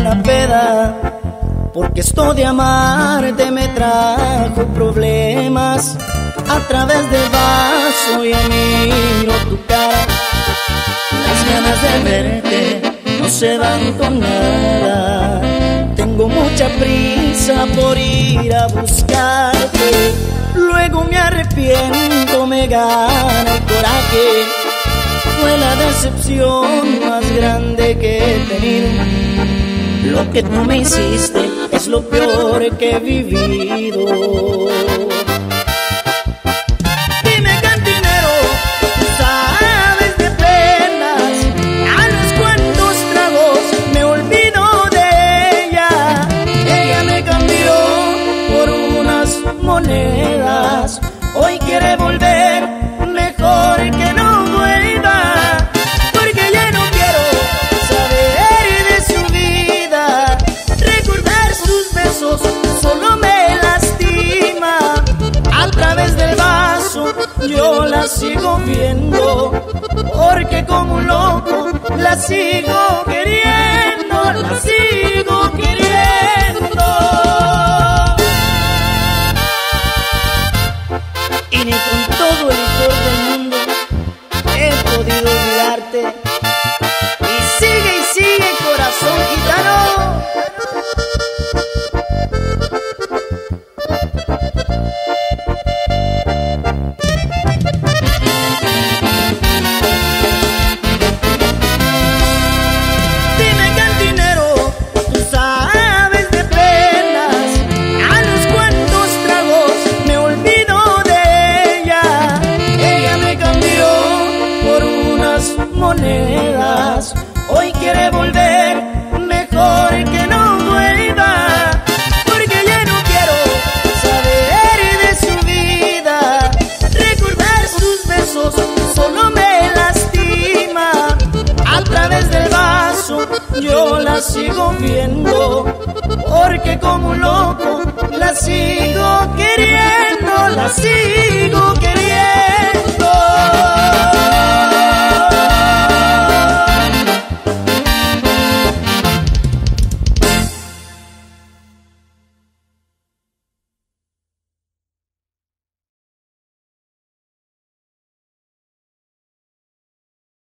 una peda, porque esto de amarte me trajo problemas. A través del vaso ya miro tu cara, las ganas de verte no se van con nada. Tengo mucha prisa por ir a buscarte, luego me arrepiento, me gana el coraje. Fue la decepción más grande que he tenido. Lo que tú me hiciste es lo peor que he vivido. Dime, cantinero, tú sabes de penas, a los cuantos tragos me olvido de ella. Ella me cambió por unas monedas, hoy quiere volver, mejor que no vuelva, porque ya no quiero saber de su vida. Recordar sus besos solo me lastima. A través del vaso yo la sigo viendo, porque como un loco la sigo queriendo, la sigo queriendo. Y ni con todo el licor del mundo he podido olvidarte. Y sigue, corazón gitano. Dime, cantinero, tú sabes de penas, a los cuantos tragos me olvido de ella. Ella me cambió por unas monedas, hoy quiere volver, mejor que no vuelva, porque ya no quiero saber de su vida. Recordar sus besos solo me lastima. A través del vaso yo la sigo viendo, porque como un loco la sigo queriendo, la sigo queriendo.